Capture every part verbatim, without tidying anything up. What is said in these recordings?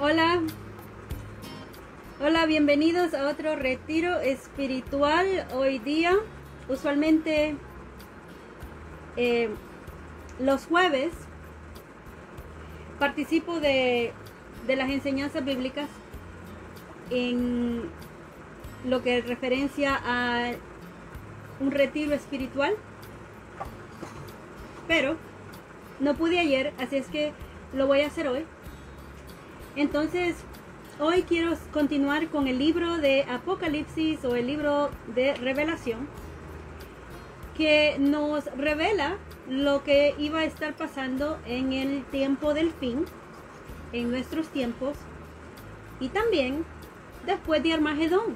Hola, hola, bienvenidos a otro retiro espiritual. Hoy día, usualmente eh, los jueves, participo de, de las enseñanzas bíblicas en lo que referencia a un retiro espiritual, pero no pude ayer, así es que lo voy a hacer hoy. Entonces, hoy quiero continuar con el libro de Apocalipsis o el libro de Revelación, que nos revela lo que iba a estar pasando en el tiempo del fin, en nuestros tiempos, y también después de Armagedón.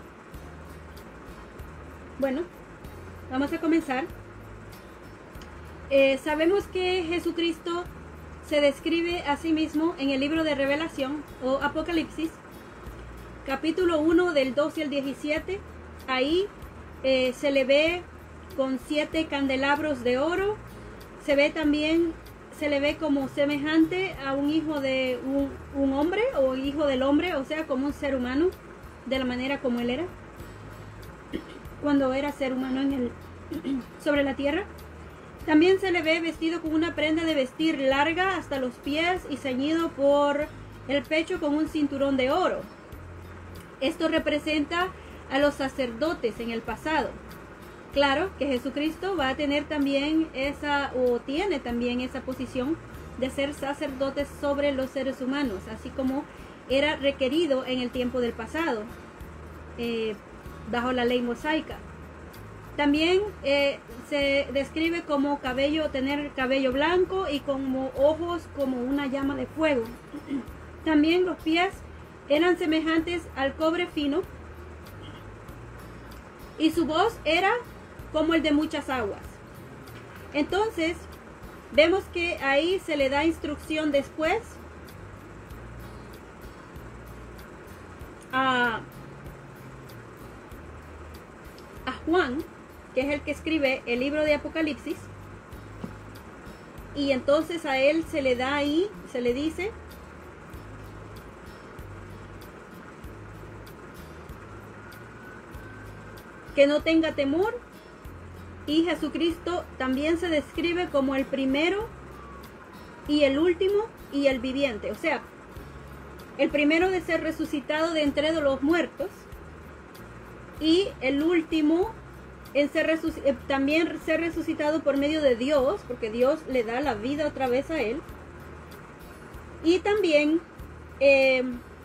Bueno, vamos a comenzar. Eh, sabemos que Jesucristo se describe a sí mismo en el libro de Revelación o Apocalipsis, capítulo uno del doce al diecisiete. Ahí eh, se le ve con siete candelabros de oro. Se ve también, se le ve como semejante a un hijo de un, un hombre o hijo del hombre, o sea, como un ser humano, de la manera como él era cuando era ser humano en el, sobre la tierra. También se le ve vestido con una prenda de vestir larga hasta los pies y ceñido por el pecho con un cinturón de oro. Esto representa a los sacerdotes en el pasado. Claro que Jesucristo va a tener también esa, o tiene también esa posición de ser sacerdote sobre los seres humanos, así como era requerido en el tiempo del pasado, eh, bajo la ley mosaica. También eh, se describe como cabello, tener cabello blanco y como ojos como una llama de fuego. También los pies eran semejantes al cobre fino y su voz era como el de muchas aguas. Entonces vemos que ahí se le da instrucción después a, a Juan, que es el que escribe el libro de Apocalipsis, y entonces a él se le da ahí, se le dice que no tenga temor, y Jesucristo también se describe como el primero y el último y el viviente, o sea, el primero de ser resucitado de entre los muertos y el último en ser eh, también ser resucitado por medio de Dios, porque Dios le da la vida otra vez a él. Y también eh,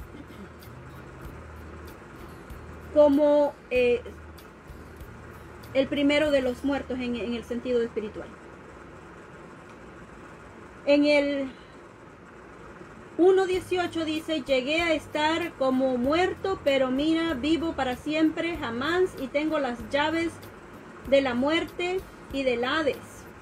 como eh, el primero de los muertos en, en el sentido espiritual. En el uno dieciocho dice: llegué a estar como muerto, pero mira, vivo para siempre, jamás, y tengo las llaves de la muerte y del Hades.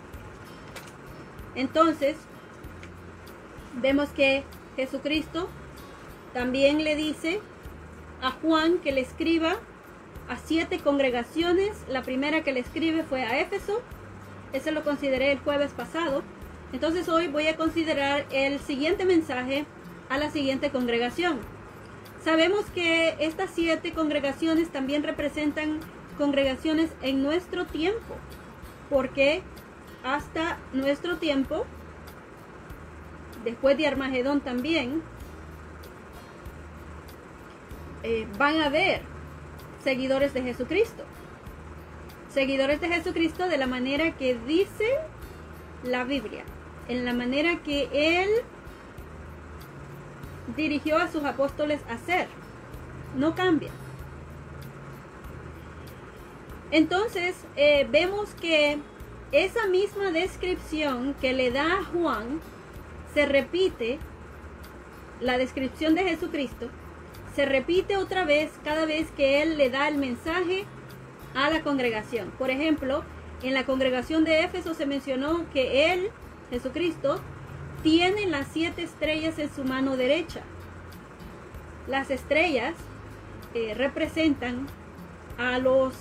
Entonces vemos que Jesucristo también le dice a Juan que le escriba a siete congregaciones. La primera que le escribe fue a Éfeso. Ese lo consideré el jueves pasado. Entonces hoy voy a considerar el siguiente mensaje a la siguiente congregación. Sabemos que estas siete congregaciones también representan congregaciones en nuestro tiempo, porque hasta nuestro tiempo, después de Armagedón también, eh, van a haber seguidores de Jesucristo. Seguidores de Jesucristo de la manera que dice la Biblia, en la manera que Él dirigió a sus apóstoles a hacer. No cambia. Entonces eh, vemos que esa misma descripción que le da a Juan se repite, la descripción de Jesucristo se repite otra vez cada vez que Él le da el mensaje a la congregación. Por ejemplo, en la congregación de Éfeso se mencionó que Él, Jesucristo, tiene las siete estrellas en su mano derecha. Las estrellas eh, representan a los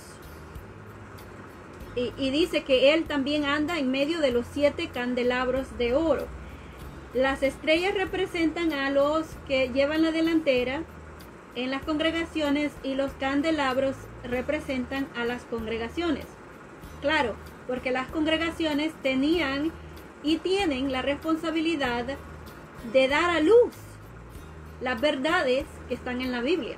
Y, y dice que Él también anda en medio de los siete candelabros de oro. Las estrellas representan a los que llevan la delantera en las congregaciones y los candelabros representan a las congregaciones. Claro, porque las congregaciones tenían y tienen la responsabilidad de dar a luz las verdades que están en la Biblia.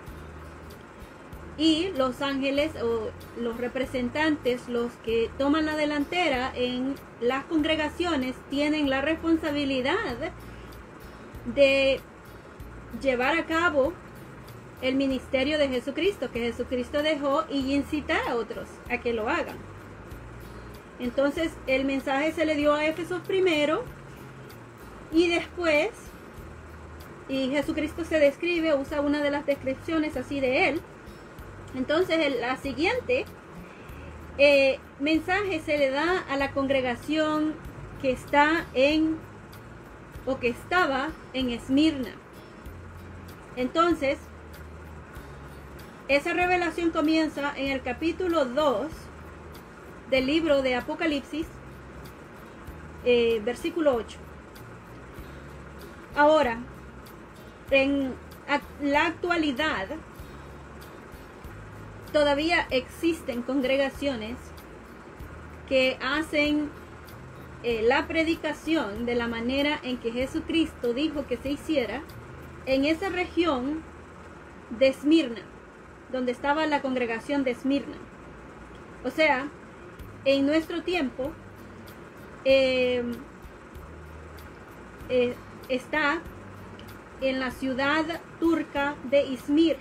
Y los ángeles o los representantes, los que toman la delantera en las congregaciones, tienen la responsabilidad de llevar a cabo el ministerio de Jesucristo, que Jesucristo dejó, y incitar a otros a que lo hagan. Entonces el mensaje se le dio a Éfeso primero y después, y Jesucristo se describe, usa una de las descripciones así de él. Entonces el la siguiente eh, mensaje se le da a la congregación que está en o que estaba en Esmirna. Entonces esa revelación comienza en el capítulo dos del libro de Apocalipsis, eh, versículo ocho. Ahora, en la actualidad, todavía existen congregaciones que hacen eh, la predicación de la manera en que Jesucristo dijo que se hiciera en esa región de Esmirna, donde estaba la congregación de Esmirna. O sea, en nuestro tiempo eh, eh, está en la ciudad turca de Izmir.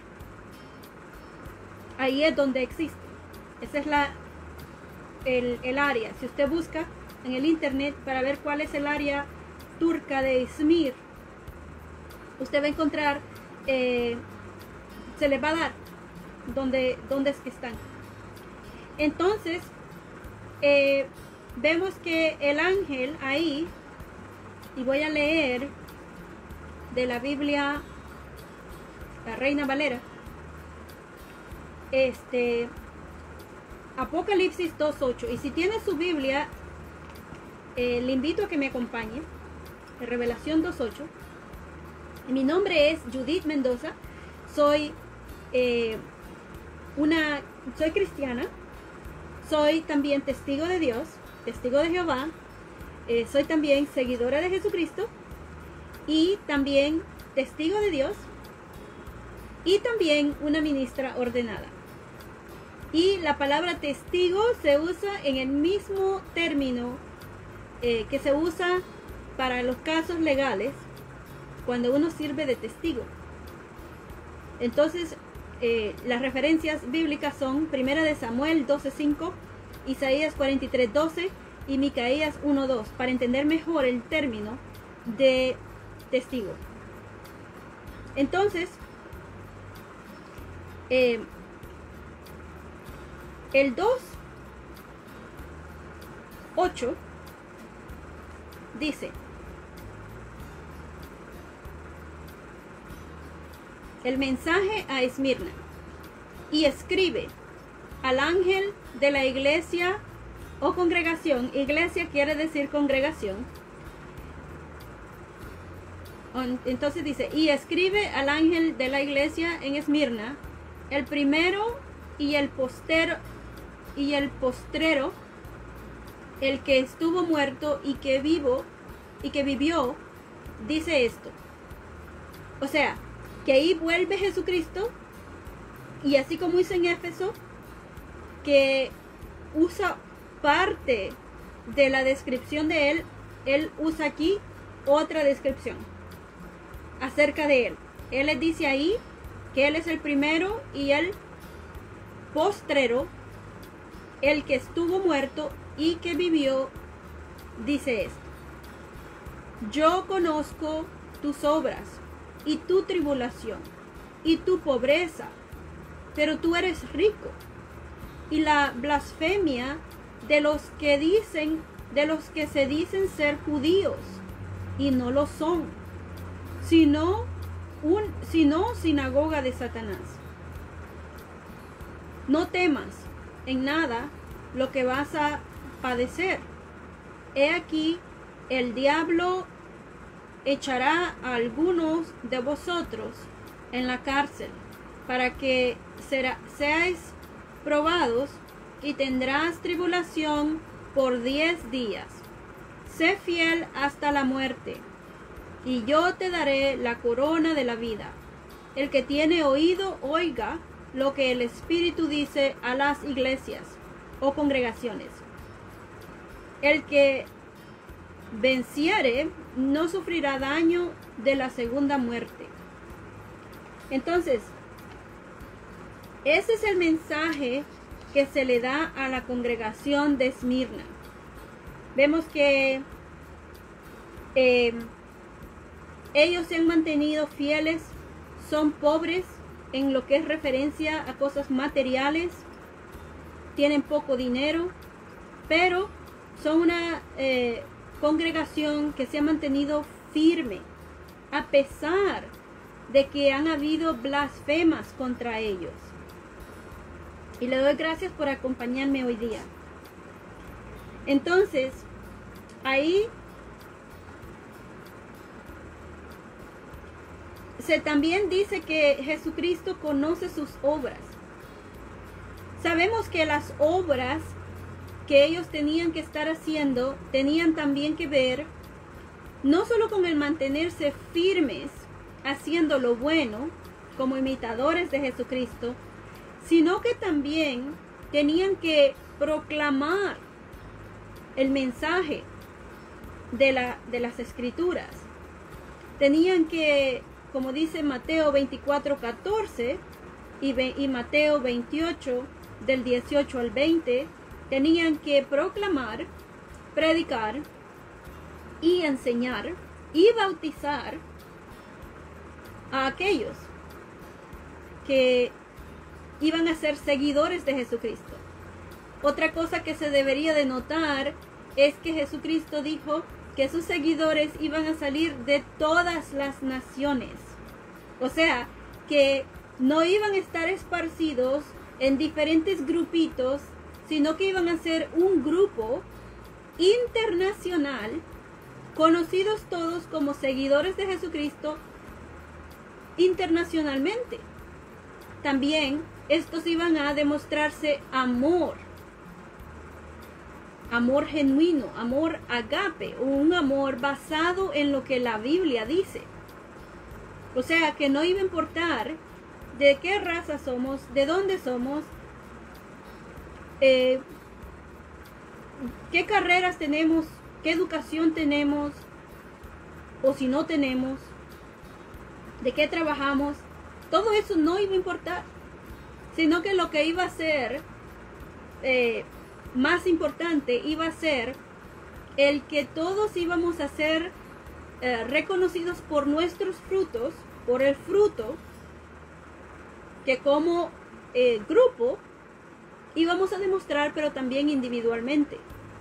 Ahí es donde existe. Esa es la el, el área. Si usted busca en el internet para ver cuál es el área turca de Izmir, usted va a encontrar, eh, se les va a dar dónde, dónde es que están. Entonces eh, vemos que el ángel ahí, y voy a leer de la Biblia, la Reina Valera, este Apocalipsis dos ocho, y si tiene su Biblia, eh, le invito a que me acompañe en Revelación dos ocho. Mi nombre es Judith Mendoza, soy eh, una soy cristiana, soy también testigo de Dios, testigo de Jehová, eh, soy también seguidora de Jesucristo y también testigo de Dios y también una ministra ordenada. Y la palabra testigo se usa en el mismo término eh, que se usa para los casos legales cuando uno sirve de testigo. Entonces eh, las referencias bíblicas son Primera de Samuel doce cinco, Isaías cuarenta y tres doce y Micaías uno dos, para entender mejor el término de testigo. Entonces eh, el dos ocho dice: el mensaje a Esmirna, y escribe al ángel de la iglesia o congregación. Iglesia quiere decir congregación. Entonces dice: y escribe al ángel de la iglesia en Esmirna, el primero y el postero y el postrero, el que estuvo muerto y que vivo y que vivió, dice esto. O sea, que ahí vuelve Jesucristo, y así como hizo en Éfeso, que usa parte de la descripción de él, él usa aquí otra descripción acerca de él. Él les dice ahí que él es el primero y el postrero, el que estuvo muerto y que vivió, dice esto: yo conozco tus obras y tu tribulación y tu pobreza, pero tú eres rico, y la blasfemia de los que dicen, de los que se dicen ser judíos y no lo son, sino un sino sinagoga de Satanás. No temas en nada lo que vas a padecer. He aquí, el diablo echará a algunos de vosotros en la cárcel, para que será, seáis probados, y tendrás tribulación por diez días. Sé fiel hasta la muerte, y yo te daré la corona de la vida. El que tiene oído, oiga lo que el Espíritu dice a las iglesias o congregaciones. El que venciere no sufrirá daño de la segunda muerte. Entonces, ese es el mensaje que se le da a la congregación de Esmirna. Vemos que eh, ellos se han mantenido fieles, son pobres en lo que es referencia a cosas materiales, tienen poco dinero, pero son una eh, congregación que se ha mantenido firme a pesar de que han habido blasfemas contra ellos. Y le doy gracias por acompañarme hoy día. Entonces, ahí se también dice que Jesucristo conoce sus obras. Sabemos que las obras que ellos tenían que estar haciendo tenían también que ver no solo con el mantenerse firmes haciendo lo bueno como imitadores de Jesucristo, sino que también tenían que proclamar el mensaje de, la, de las Escrituras. Tenían que, como dice Mateo veinticuatro, catorce y, y Mateo veintiocho, del dieciocho al veinte, tenían que proclamar, predicar y enseñar y bautizar a aquellos que iban a ser seguidores de Jesucristo. Otra cosa que se debería de notar es que Jesucristo dijo que sus seguidores iban a salir de todas las naciones. O sea, que no iban a estar esparcidos en diferentes grupitos, sino que iban a ser un grupo internacional, conocidos todos como seguidores de Jesucristo internacionalmente. También estos iban a demostrarse amor, amor genuino, amor agape, un amor basado en lo que la Biblia dice. O sea, que no iba a importar de qué raza somos, de dónde somos, eh, qué carreras tenemos, qué educación tenemos, o si no tenemos, de qué trabajamos. Todo eso no iba a importar, sino que lo que iba a ser eh, más importante iba a ser el que todos íbamos a ser eh, reconocidos por nuestros frutos, por el fruto que como eh, grupo íbamos a demostrar, pero también individualmente.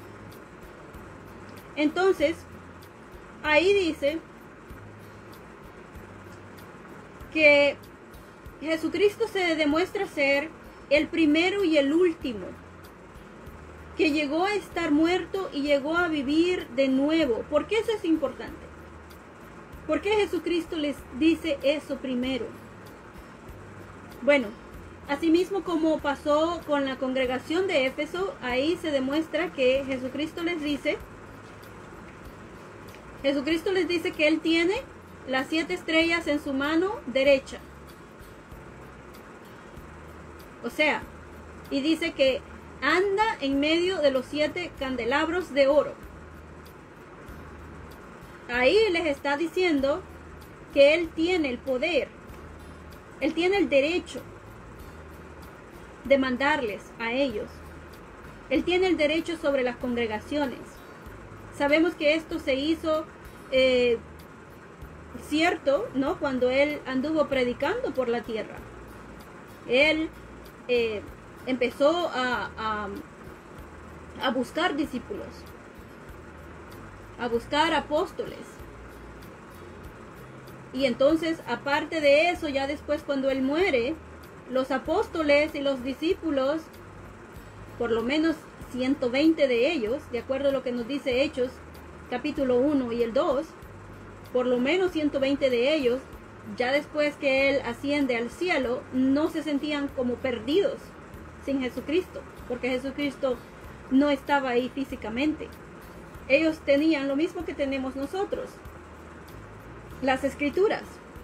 Entonces, ahí dice que Jesucristo se demuestra ser el primero y el último, que llegó a estar muerto y llegó a vivir de nuevo. ¿Por qué eso es importante? ¿Por qué Jesucristo les dice eso primero? Bueno, asimismo como pasó con la congregación de Éfeso, ahí se demuestra que Jesucristo les dice, Jesucristo les dice que Él tiene las siete estrellas en su mano derecha. O sea, y dice que anda en medio de los siete candelabros de oro. Ahí les está diciendo que Él tiene el poder, Él tiene el derecho de mandarles a ellos. Él tiene el derecho sobre las congregaciones. Sabemos que esto se hizo eh, cierto, ¿no? Cuando Él anduvo predicando por la tierra. Él eh, empezó a, a, a buscar discípulos, a buscar apóstoles. Y entonces, aparte de eso, ya después cuando Él muere, los apóstoles y los discípulos, por lo menos ciento veinte de ellos, de acuerdo a lo que nos dice Hechos, capítulo uno y el dos, por lo menos ciento veinte de ellos, ya después que Él asciende al cielo, no se sentían como perdidos sin Jesucristo, porque Jesucristo no estaba ahí físicamente. Ellos tenían lo mismo que tenemos nosotros, las Escrituras,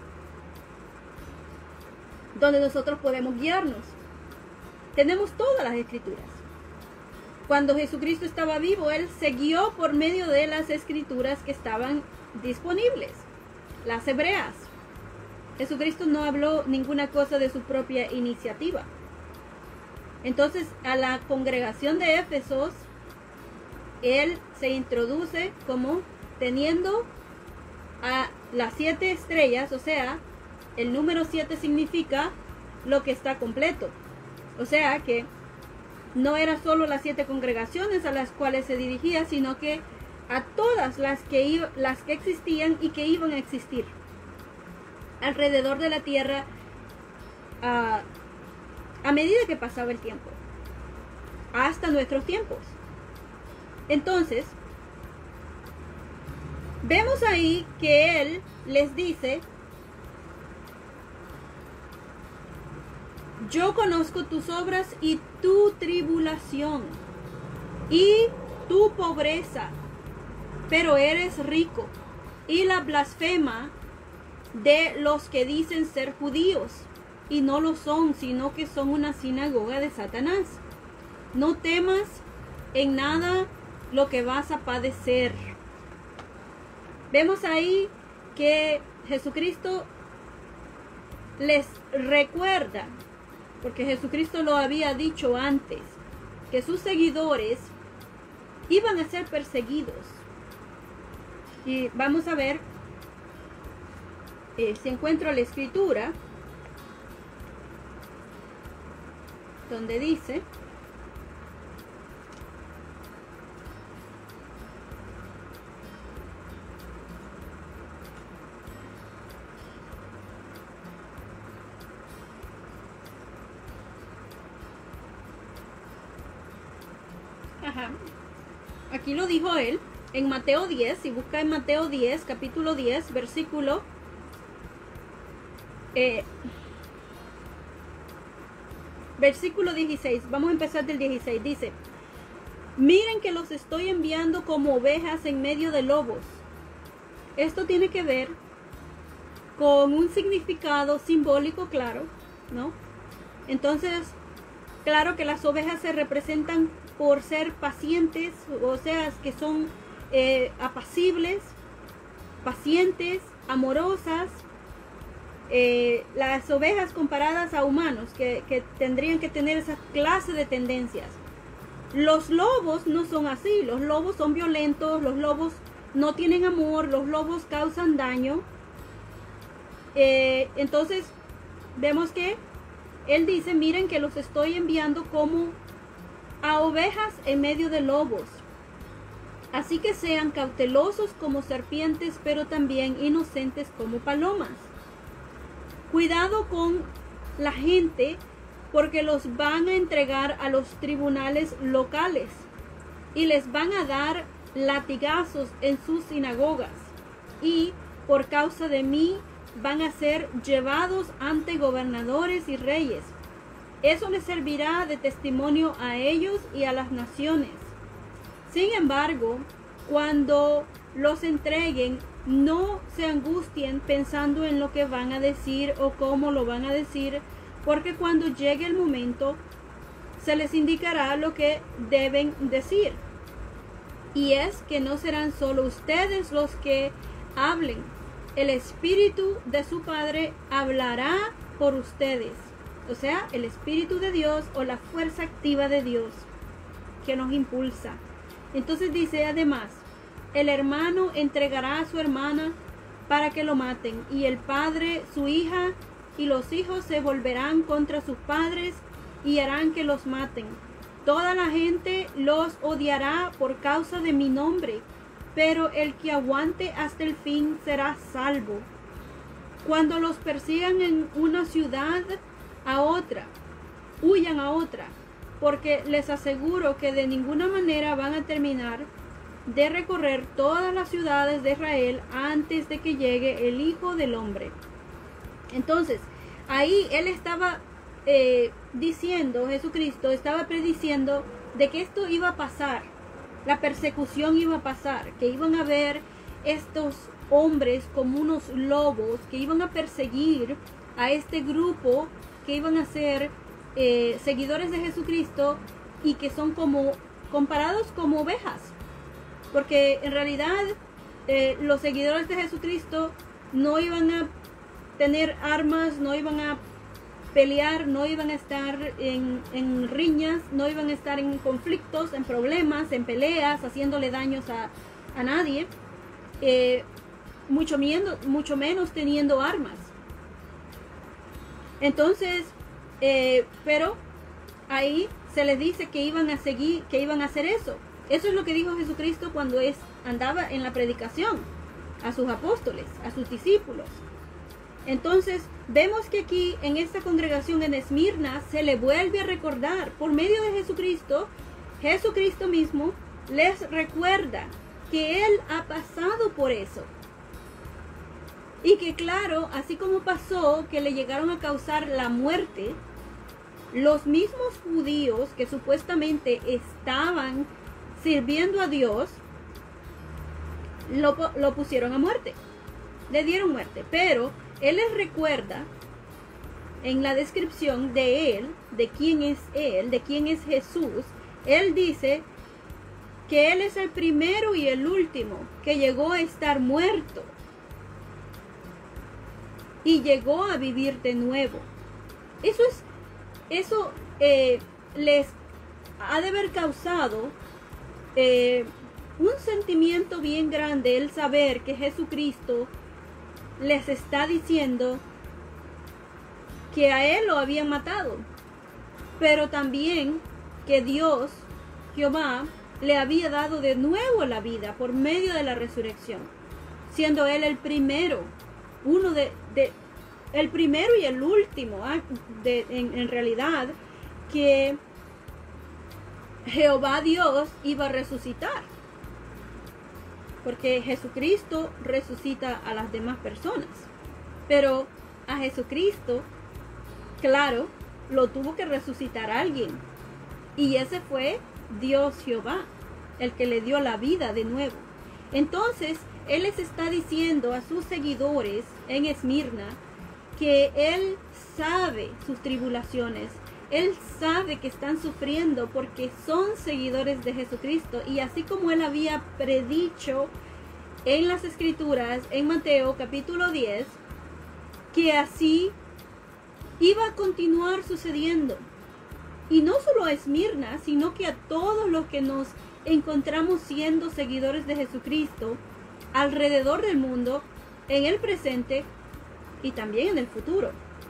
donde nosotros podemos guiarnos. Tenemos todas las Escrituras. Cuando Jesucristo estaba vivo, Él se guió por medio de las Escrituras que estaban disponibles, las hebreas. Jesucristo no habló ninguna cosa de su propia iniciativa. Entonces, a la congregación de Éfesos, Él se introduce como teniendo a las siete estrellas, o sea, el número siete significa lo que está completo. O sea que no era solo las siete congregaciones a las cuales se dirigía, sino que a todas las que, iba, las que existían y que iban a existir alrededor de la tierra a, a medida que pasaba el tiempo, hasta nuestros tiempos. Entonces, vemos ahí que Él les dice: yo conozco tus obras y tu tribulación y tu pobreza, pero eres rico, y la blasfema de los que dicen ser judíos y no lo son, sino que son una sinagoga de Satanás. No temas en nada lo que vas a padecer. Vemos ahí que Jesucristo les recuerda, porque Jesucristo lo había dicho antes, que sus seguidores iban a ser perseguidos. Y vamos a ver eh, si encuentro la escritura donde dice: Ajá. Aquí lo dijo Él en Mateo diez. Si busca en Mateo diez, capítulo diez, versículo eh, versículo dieciséis. Vamos a empezar del dieciséis. Dice: miren que los estoy enviando como ovejas en medio de lobos. Esto tiene que ver con un significado simbólico, claro, ¿no? Entonces, claro que las ovejas se representan por ser pacientes, o sea, que son eh, apacibles, pacientes, amorosas. Eh, las ovejas comparadas a humanos, que, que tendrían que tener esa clase de tendencias. Los lobos no son así. Los lobos son violentos, los lobos no tienen amor, los lobos causan daño. Eh, entonces, vemos que Él dice: miren que los estoy enviando como a ovejas en medio de lobos. Así que sean cautelosos como serpientes, pero también inocentes como palomas. Cuidado con la gente, porque los van a entregar a los tribunales locales y les van a dar latigazos en sus sinagogas, y por causa de mí van a ser llevados ante gobernadores y reyes. Eso les servirá de testimonio a ellos y a las naciones. Sin embargo, cuando los entreguen, no se angustien pensando en lo que van a decir o cómo lo van a decir, porque cuando llegue el momento se les indicará lo que deben decir. Y es que no serán solo ustedes los que hablen. El Espíritu de su Padre hablará por ustedes. O sea, el Espíritu de Dios, o la fuerza activa de Dios que nos impulsa. Entonces dice además: el hermano entregará a su hermana para que lo maten, y el padre su hija, y los hijos se volverán contra sus padres y harán que los maten. Toda la gente los odiará por causa de mi nombre, pero el que aguante hasta el fin será salvo. Cuando los persigan en una ciudad, a otra, huyan a otra, porque les aseguro que de ninguna manera van a terminar de recorrer todas las ciudades de Israel antes de que llegue el Hijo del Hombre. Entonces, ahí él estaba eh, diciendo, Jesucristo estaba prediciendo de que esto iba a pasar, la persecución iba a pasar, que iban a ver estos hombres como unos lobos, que iban a perseguir a este grupo, que iban a ser eh, seguidores de Jesucristo y que son como comparados como ovejas, porque en realidad eh, los seguidores de Jesucristo no iban a tener armas, no iban a pelear, no iban a estar en, en riñas, no iban a estar en conflictos, en problemas, en peleas, haciéndole daños a, a nadie, eh, mucho, miendo, mucho menos teniendo armas. Entonces, eh, pero ahí se les dice que iban a seguir, que iban a hacer eso. Eso es lo que dijo Jesucristo cuando es, andaba en la predicación a sus apóstoles, a sus discípulos. Entonces, vemos que aquí en esta congregación en Esmirna se le vuelve a recordar por medio de Jesucristo, Jesucristo mismo les recuerda que Él ha pasado por eso. Y que claro, así como pasó que le llegaron a causar la muerte, los mismos judíos que supuestamente estaban sirviendo a Dios, lo, lo pusieron a muerte, le dieron muerte. Pero Él les recuerda en la descripción de Él, de quién es Él, de quién es Jesús. Él dice que Él es el primero y el último que llegó a estar muerto y llegó a vivir de nuevo. Eso es, eso eh, les ha de haber causado eh, un sentimiento bien grande el saber que Jesucristo les está diciendo que a Él lo habían matado, pero también que Dios, Jehová, le había dado de nuevo la vida por medio de la resurrección, siendo Él el primero, uno de, de el primero y el último, de, en, en realidad, que Jehová Dios iba a resucitar, porque Jesucristo resucita a las demás personas, pero a Jesucristo, claro, lo tuvo que resucitar alguien, y ese fue Dios Jehová, el que le dio la vida de nuevo. Entonces, Él les está diciendo a sus seguidores en Esmirna que Él sabe sus tribulaciones, Él sabe que están sufriendo porque son seguidores de Jesucristo, y así como Él había predicho en las Escrituras, en Mateo capítulo diez, que así iba a continuar sucediendo. Y no solo a Esmirna, sino que a todos los que nos encontramos siendo seguidores de Jesucristo alrededor del mundo, en el presente y también en el futuro.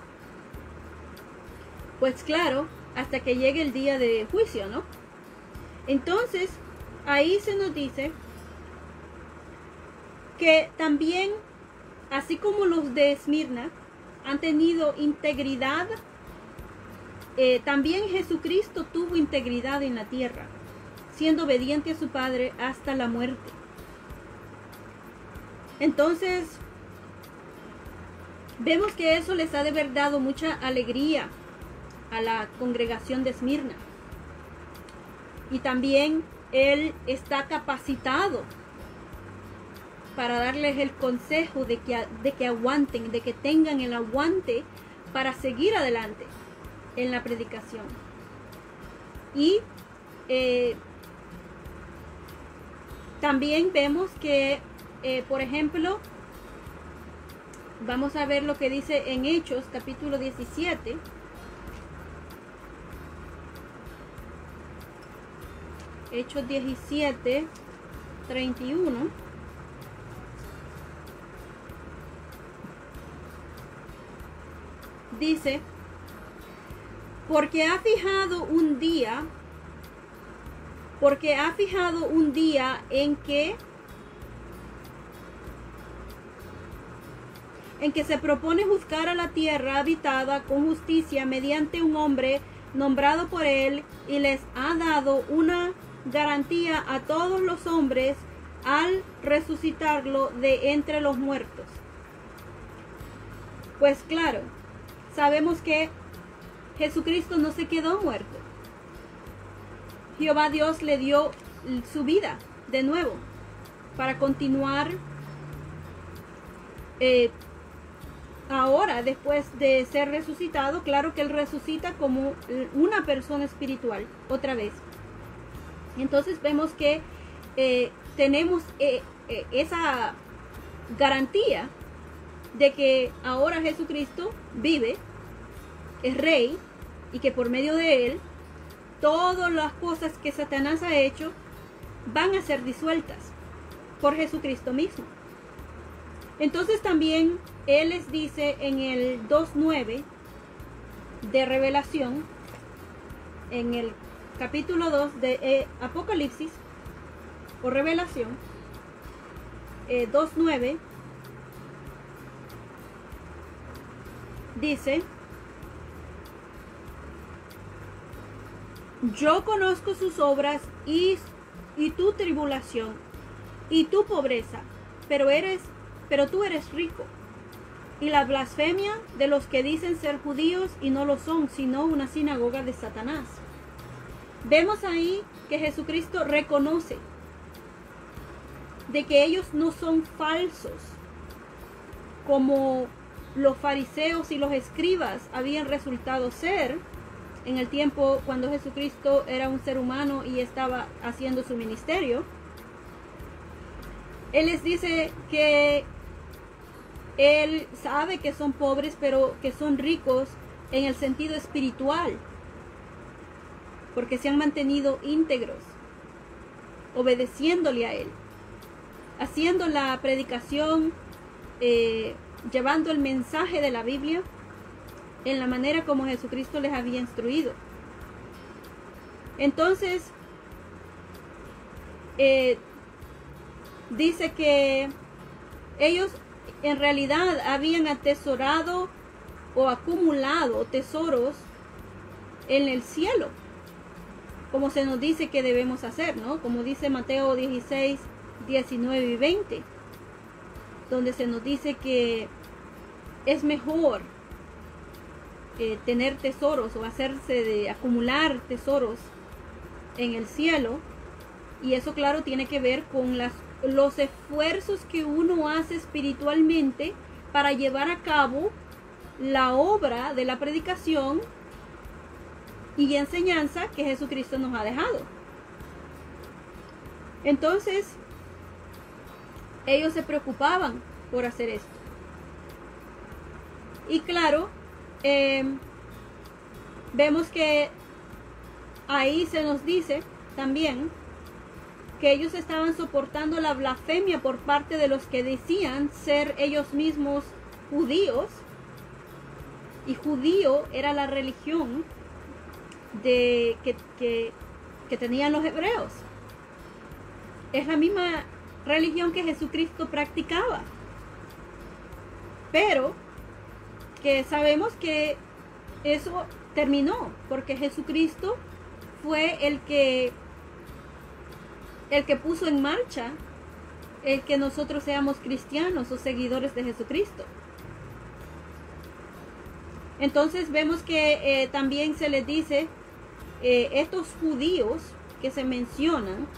Pues claro, hasta que llegue el día de juicio, ¿no? Entonces, ahí se nos dice que también, así como los de Esmirna han tenido integridad, eh, también Jesucristo tuvo integridad en la tierra, siendo obediente a su Padre hasta la muerte. Entonces, vemos que eso les ha de haber dado mucha alegría a la congregación de Esmirna. Y también Él está capacitado para darles el consejo de que, de que aguanten, de que tengan el aguante para seguir adelante en la predicación. Y eh, también vemos que, eh, por ejemplo, vamos a ver lo que dice en Hechos capítulo diecisiete. Hechos diecisiete, treinta y uno. Dice, porque ha fijado un día, porque ha fijado un día en que, en que se propone juzgar a la tierra habitada con justicia mediante un hombre nombrado por él, y les ha dado una garantía a todos los hombres al resucitarlo de entre los muertos. Pues claro, sabemos que Jesucristo no se quedó muerto. Jehová Dios le dio su vida de nuevo para continuar eh, ahora, después de ser resucitado. Claro que Él resucita como una persona espiritual otra vez. Entonces vemos que eh, tenemos eh, eh, esa garantía de que ahora Jesucristo vive, es rey, y que por medio de Él todas las cosas que Satanás ha hecho van a ser disueltas por Jesucristo mismo. Entonces también Él les dice en el dos nueve de Revelación, en el capítulo dos de eh, Apocalipsis o Revelación, eh, dos nueve, dice: yo conozco sus obras y, y tu tribulación y tu pobreza, pero eres, pero tú eres rico, y la blasfemia de los que dicen ser judíos y no lo son, sino una sinagoga de Satanás. Vemos ahí que Jesucristo reconoce de que ellos no son falsos, como los fariseos y los escribas habían resultado ser en el tiempo cuando Jesucristo era un ser humano y estaba haciendo su ministerio. Él les dice que Él sabe que son pobres, pero que son ricos en el sentido espiritual, porque se han mantenido íntegros, obedeciéndole a Él, haciendo la predicación, eh, llevando el mensaje de la Biblia en la manera como Jesucristo les había instruido. Entonces, eh, dice que ellos en realidad habían atesorado o acumulado tesoros en el cielo, como se nos dice que debemos hacer, ¿no? Como dice Mateo dieciséis, diecinueve y veinte, donde se nos dice que es mejor eh, tener tesoros o hacerse de acumular tesoros en el cielo. Y eso, claro, tiene que ver con las, los esfuerzos que uno hace espiritualmente para llevar a cabo la obra de la predicación y enseñanza que Jesucristo nos ha dejado. Entonces, ellos se preocupaban por hacer esto. Y claro, eh, vemos que ahí se nos dice también que ellos estaban soportando la blasfemia por parte de los que decían ser ellos mismos judíos, y judío era la religión de que, que, que tenían los hebreos. Es la misma religión que Jesucristo practicaba, pero que sabemos que eso terminó porque Jesucristo fue el que el que puso en marcha el que nosotros seamos cristianos o seguidores de Jesucristo. Entonces vemos que eh, también se les dice eh, estos judíos que se mencionan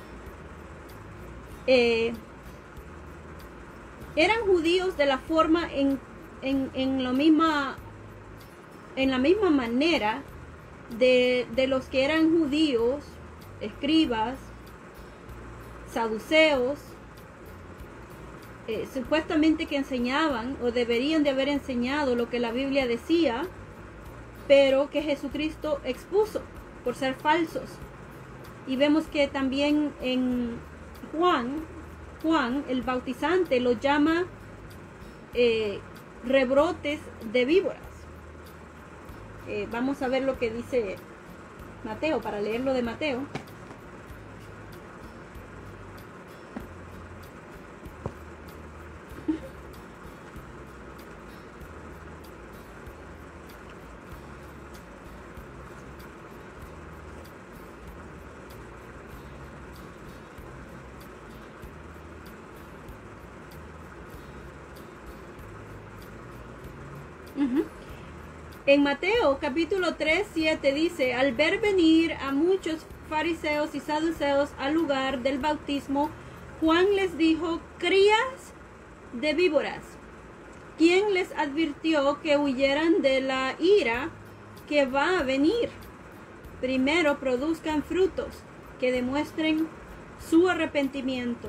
eh, eran judíos de la forma en, en, en, lo misma, en la misma manera de, de los que eran judíos, escribas, saduceos, eh, supuestamente que enseñaban o deberían de haber enseñado lo que la Biblia decía, pero que Jesucristo expuso por ser falsos. Y vemos que también en Juan, Juan el bautizante los llama eh, rebrotes de víboras. Eh, vamos a ver lo que dice Mateo, para leerlo de Mateo. Uh-huh. En Mateo capítulo tres, siete dice, al ver venir a muchos fariseos y saduceos al lugar del bautismo, Juan les dijo, crías de víboras, ¿quién les advirtió que huyeran de la ira que va a venir? Primero produzcan frutos que demuestren su arrepentimiento.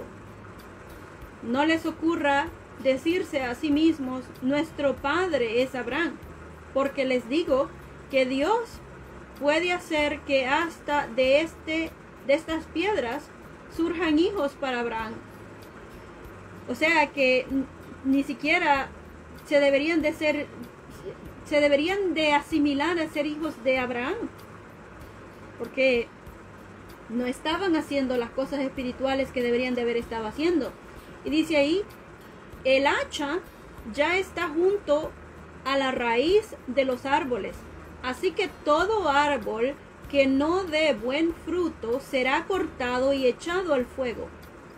No les ocurra decirse a sí mismos, nuestro padre es Abraham, porque les digo que Dios puede hacer que hasta de, este, de estas piedras surjan hijos para Abraham. O sea que ni siquiera se deberían de ser, se deberían de asimilar a ser hijos de Abraham, porque no estaban haciendo las cosas espirituales que deberían de haber estado haciendo. Y dice ahí, el hacha ya está junto a la raíz de los árboles, así que todo árbol que no dé buen fruto será cortado y echado al fuego.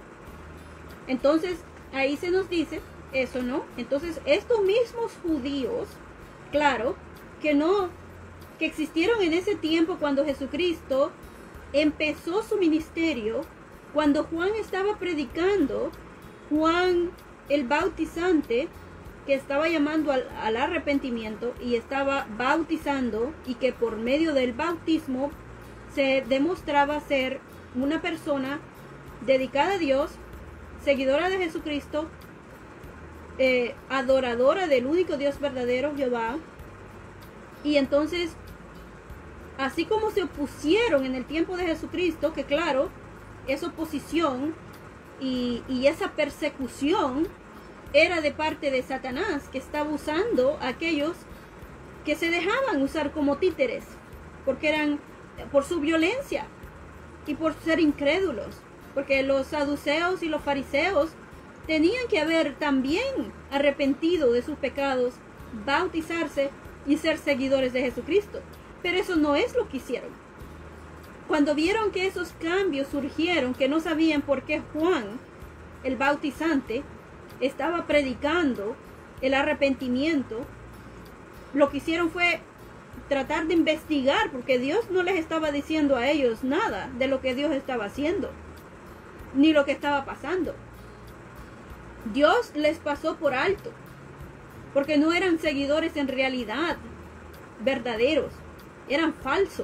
Entonces, ahí se nos dice eso, ¿no? Entonces, estos mismos judíos, claro, que no, que existieron en ese tiempo cuando Jesucristo empezó su ministerio, cuando Juan estaba predicando, Juan el bautizante, que estaba llamando al, al arrepentimiento y estaba bautizando, y que por medio del bautismo se demostraba ser una persona dedicada a Dios, seguidora de Jesucristo, eh, adoradora del único Dios verdadero, Jehová. Y entonces, así como se opusieron en el tiempo de Jesucristo, que claro, esa oposición y, y esa persecución era de parte de Satanás, que estaba usando a aquellos que se dejaban usar como títeres, porque eran por su violencia y por ser incrédulos, porque los saduceos y los fariseos tenían que haber también arrepentido de sus pecados, bautizarse y ser seguidores de Jesucristo, pero eso no es lo que hicieron. Cuando vieron que esos cambios surgieron, que no sabían por qué Juan el bautizante estaba predicando el arrepentimiento, lo que hicieron fue tratar de investigar, porque Dios no les estaba diciendo a ellos nada de lo que Dios estaba haciendo, ni lo que estaba pasando. Dios les pasó por alto, porque no eran seguidores en realidad verdaderos, eran falsos.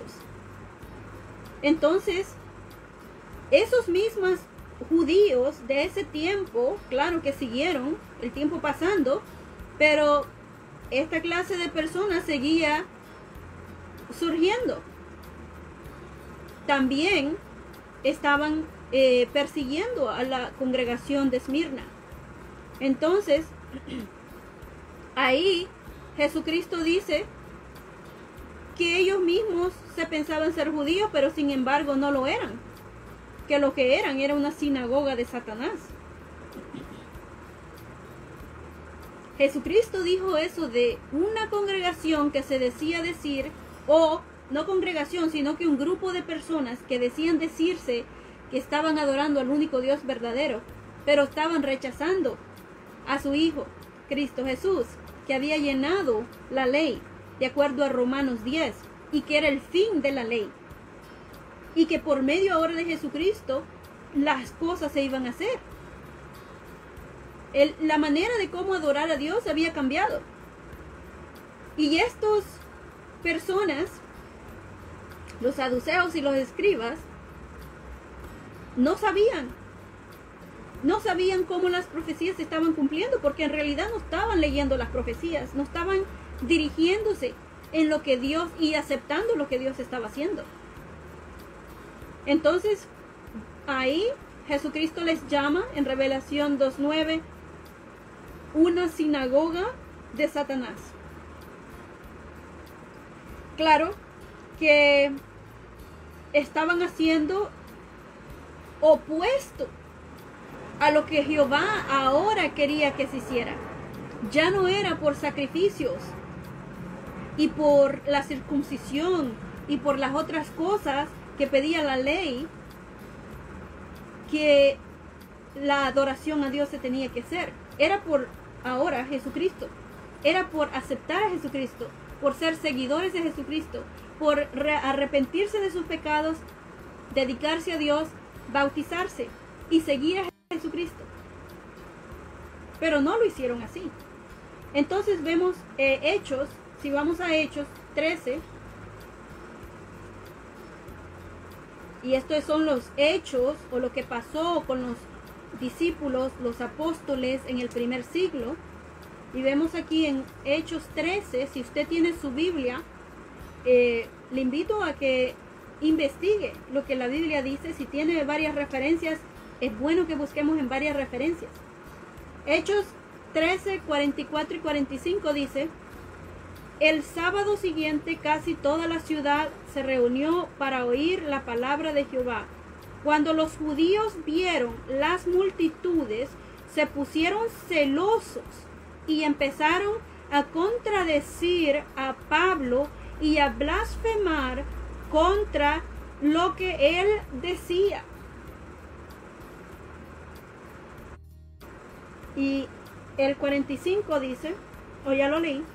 Entonces, esos mismos judíos de ese tiempo, claro que siguieron el tiempo pasando, pero esta clase de personas seguía surgiendo. También estaban eh, persiguiendo a la congregación de Esmirna. Entonces, ahí Jesucristo dice que ellos mismos se pensaban ser judíos, pero sin embargo no lo eran, que lo que eran era una sinagoga de Satanás. Jesucristo dijo eso de una congregación que se decía decir, o no congregación, sino que un grupo de personas que decían decirse que estaban adorando al único Dios verdadero, pero estaban rechazando a su Hijo, Cristo Jesús, que había llenado la ley, de acuerdo a Romanos diez, y que era el fin de la ley, y que por medio ahora de Jesucristo las cosas se iban a hacer. El, la manera de cómo adorar a Dios había cambiado, y estas personas, los saduceos y los escribas, no sabían no sabían cómo las profecías se estaban cumpliendo, porque en realidad no estaban leyendo las profecías, no estaban dirigiéndose en lo que Dios y aceptando lo que Dios estaba haciendo. Entonces, ahí Jesucristo les llama en Revelación dos nueve una sinagoga de Satanás. Claro que estaban haciendo opuesto a lo que Jehová ahora quería que se hiciera. Ya no era por sacrificios y por la circuncisión y por las otras cosas que pedía la ley que la adoración a Dios se tenía que hacer. Era por ahora Jesucristo. era por aceptar a Jesucristo, por ser seguidores de Jesucristo, por arrepentirse de sus pecados, dedicarse a Dios, bautizarse y seguir a Jesucristo. Pero no lo hicieron así. Entonces vemos eh, Hechos, si vamos a Hechos trece, y estos son los hechos o lo que pasó con los discípulos, los apóstoles en el primer siglo. Y vemos aquí en Hechos trece, si usted tiene su Biblia, eh, le invito a que investigue lo que la Biblia dice. Si tiene varias referencias, es bueno que busquemos en varias referencias. Hechos trece, cuarenta y cuatro y cuarenta y cinco dice: el sábado siguiente casi toda la ciudad se reunió para oír la palabra de Jehová. Cuando los judíos vieron las multitudes, se pusieron celosos y empezaron a contradecir a Pablo y a blasfemar contra lo que él decía. Y el cuarenta y cinco dice, o ya lo leí: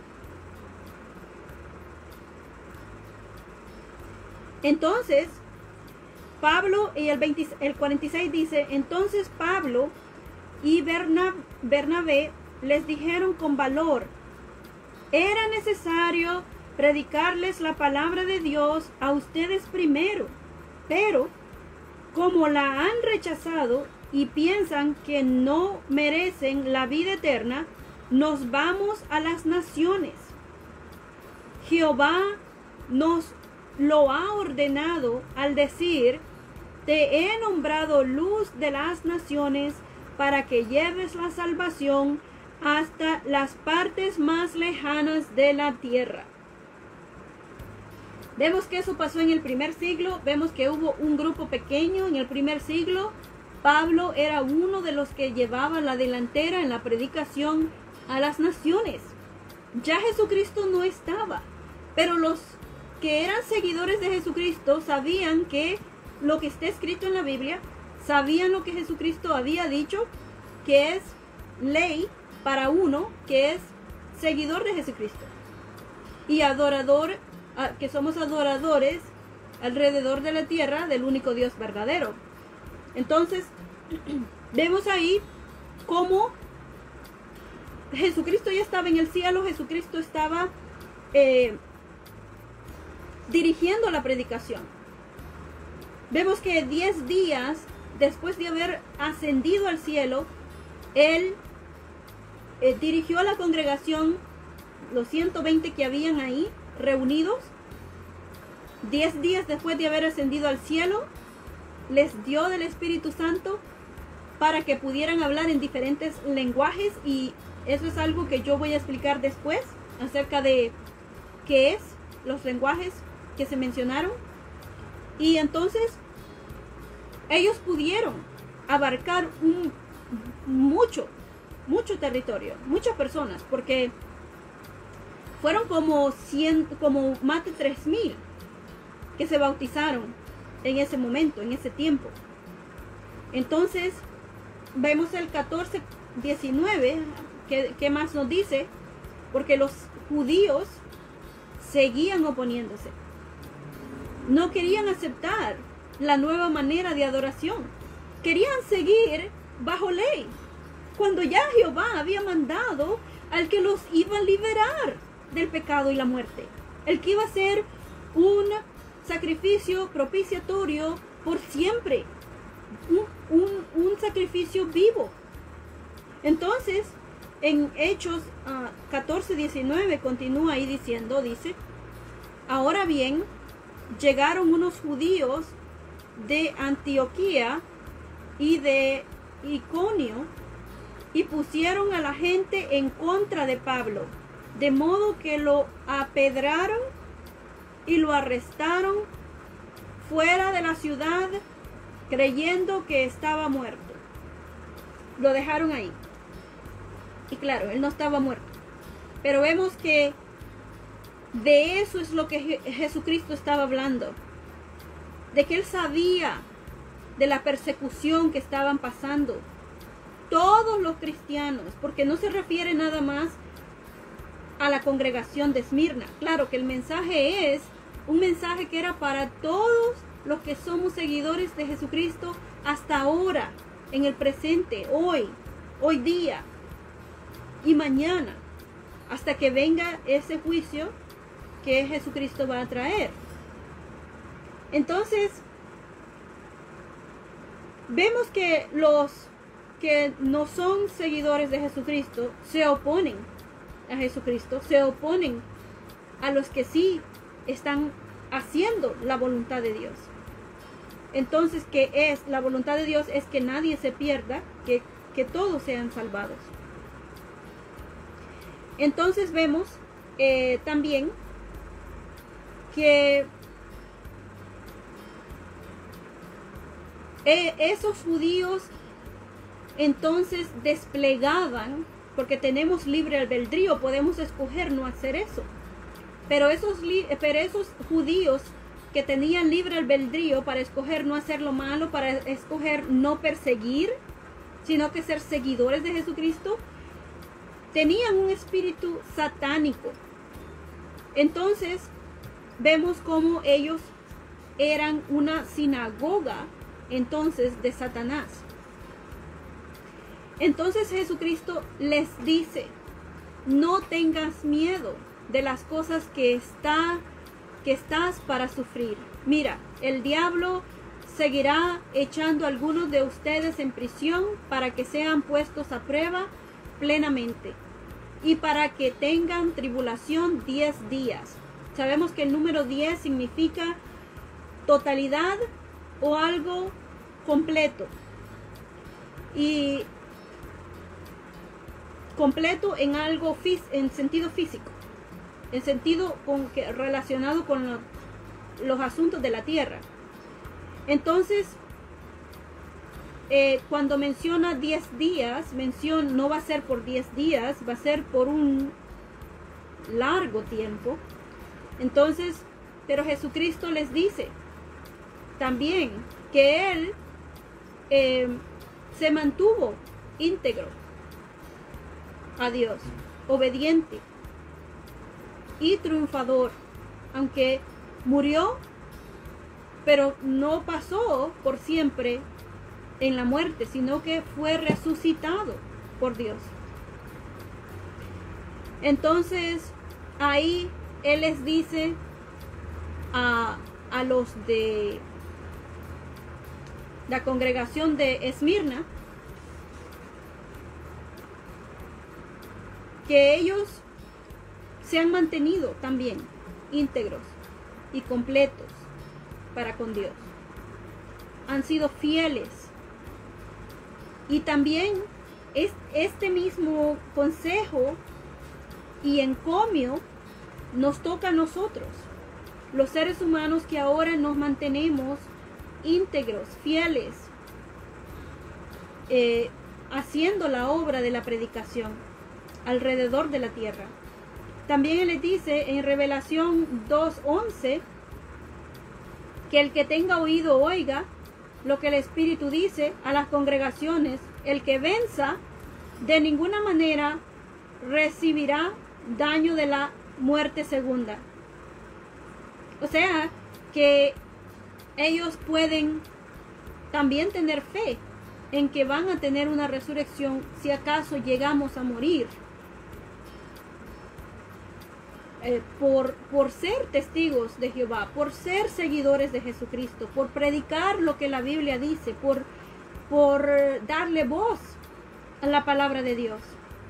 entonces Pablo, y el, veinte, el cuarenta y seis dice: entonces Pablo y Berna, Bernabé les dijeron con valor: era necesario predicarles la palabra de Dios a ustedes primero, pero como la han rechazado y piensan que no merecen la vida eterna, nos vamos a las naciones. Jehová nos lo ha ordenado al decir: te he nombrado luz de las naciones para que lleves la salvación hasta las partes más lejanas de la tierra. Vemos que eso pasó en el primer siglo. Vemos que hubo un grupo pequeño en el primer siglo. Pablo era uno de los que llevaba la delantera en la predicación a las naciones. Ya Jesucristo no estaba, pero los que eran seguidores de Jesucristo sabían que lo que está escrito en la Biblia, sabían lo que Jesucristo había dicho, que es ley para uno que es seguidor de Jesucristo y adorador, que somos adoradores alrededor de la tierra del único Dios verdadero. Entonces vemos ahí cómo Jesucristo ya estaba en el cielo. Jesucristo estaba eh, dirigiendo la predicación. Vemos que diez días después de haber ascendido al cielo, Él eh, dirigió a la congregación, los ciento veinte que habían ahí reunidos. Diez días después de haber ascendido al cielo, les dio del Espíritu Santo para que pudieran hablar en diferentes lenguajes, y eso es algo que yo voy a explicar después acerca de qué es los lenguajes que se mencionaron. Y entonces ellos pudieron abarcar un mucho mucho territorio, muchas personas, porque fueron como cien, como más de tres mil que se bautizaron en ese momento, en ese tiempo. Entonces vemos el catorce diecinueve, que, que más nos dice: porque los judíos seguían oponiéndose, no querían aceptar la nueva manera de adoración, querían seguir bajo ley, cuando ya Jehová había mandado al que los iba a liberar del pecado y la muerte, el que iba a ser un sacrificio propiciatorio por siempre, un, un, un sacrificio vivo. Entonces en Hechos uh, catorce diecinueve continúa ahí diciendo, dice: ahora bien, llegaron unos judíos de Antioquía y de Iconio y pusieron a la gente en contra de Pablo, de modo que lo apedraron y lo arrestaron fuera de la ciudad, creyendo que estaba muerto. Lo dejaron ahí. Y claro, él no estaba muerto. Pero vemos que de eso es lo que Jesucristo estaba hablando, de que él sabía de la persecución que estaban pasando todos los cristianos, porque no se refiere nada más a la congregación de Esmirna. Claro que el mensaje es un mensaje que era para todos los que somos seguidores de Jesucristo hasta ahora, en el presente, hoy, hoy día y mañana, hasta que venga ese juicio que Jesucristo va a traer. Entonces, vemos que los que no son seguidores de Jesucristo se oponen a Jesucristo, se oponen a los que sí están haciendo la voluntad de Dios. Entonces, ¿qué es la voluntad de Dios? Es que nadie se pierda, que, que todos sean salvados. Entonces vemos eh, también que eh, esos judíos entonces desplegaban, porque tenemos libre albedrío, podemos escoger no hacer eso. Pero esos, pero esos judíos que tenían libre albedrío para escoger no hacer lo malo, para escoger no perseguir, sino que ser seguidores de Jesucristo, tenían un espíritu satánico. Entonces, vemos cómo ellos eran una sinagoga, entonces, de Satanás. Entonces Jesucristo les dice, no tengas miedo de las cosas que, está, que estás para sufrir. Mira, el diablo seguirá echando a algunos de ustedes en prisión para que sean puestos a prueba plenamente y para que tengan tribulación diez días. Sabemos que el número diez significa totalidad o algo completo. Y completo en algo en sentido físico, en sentido con que, relacionado con lo, los asuntos de la tierra. Entonces, eh, cuando menciona diez días, menciona, no va a ser por diez días, va a ser por un largo tiempo. Entonces, pero Jesucristo les dice también que Él eh, se mantuvo íntegro a Dios, obediente y triunfador, aunque murió, pero no pasó por siempre en la muerte, sino que fue resucitado por Dios. Entonces, ahí Él les dice a, a los de la congregación de Esmirna que ellos se han mantenido también íntegros y completos para con Dios. Han sido fieles. Y también es este mismo consejo y encomio nos toca a nosotros, los seres humanos que ahora nos mantenemos íntegros, fieles, eh, haciendo la obra de la predicación alrededor de la tierra. También Él les dice en Revelación dos once que el que tenga oído oiga lo que el Espíritu dice a las congregaciones. El que venza de ninguna manera recibirá daño de la muerte segunda. O sea que ellos pueden también tener fe en que van a tener una resurrección si acaso llegamos a morir. Eh, por, por ser testigos de Jehová, por ser seguidores de Jesucristo, por predicar lo que la Biblia dice, por, por darle voz a la palabra de Dios.